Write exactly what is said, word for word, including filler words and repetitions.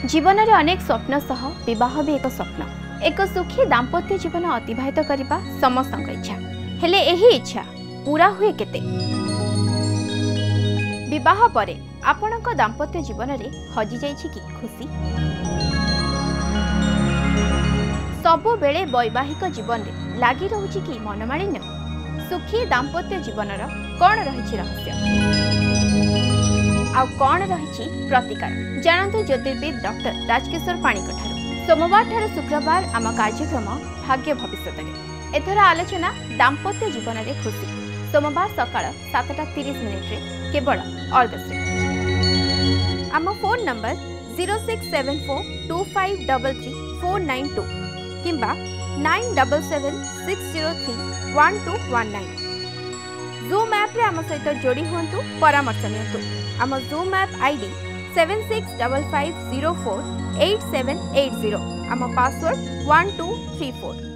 जीवन में अनेक स्वप्न सह विवाह भी एक स्वप्न। एक सुखी दाम्पत्य जीवन अतिबाहित करने समस्त इच्छा, हेले एही इच्छा पूरा हुए केते? विवाह परे आपणक दाम्पत्य जीवन में हजि जाइछि कि खुशी? सबु बेले वैवाहिक जीवन में लागी रहुछि कि मनमालिन्य? सुखी दाम्पत्य जीवनर कौन रहिछि रहस्य आउ कौन रहिछि प्रतिकार? जानते ज्योतिर्विद डॉक्टर राजकिशोर पाणिक ठारू। सोमवार ठारू शुक्रवार आम कार्यक्रम भाग्य भविष्य में एथर आलोचना दाम्पत्य जीवन में खुशी। सोमवार सकाळ सातटा तीस मिनिट केवल अर्गस। आम phone number zero six seven four two five double three four nine two किंबा nine double seven six zero three one two one nine. Zoom app रे आम सहित जोड़ी हुंतु, परामर्श नियंतु। आम zoom app ID seven six five five zero four eight seven eight zero. आम password one two three four.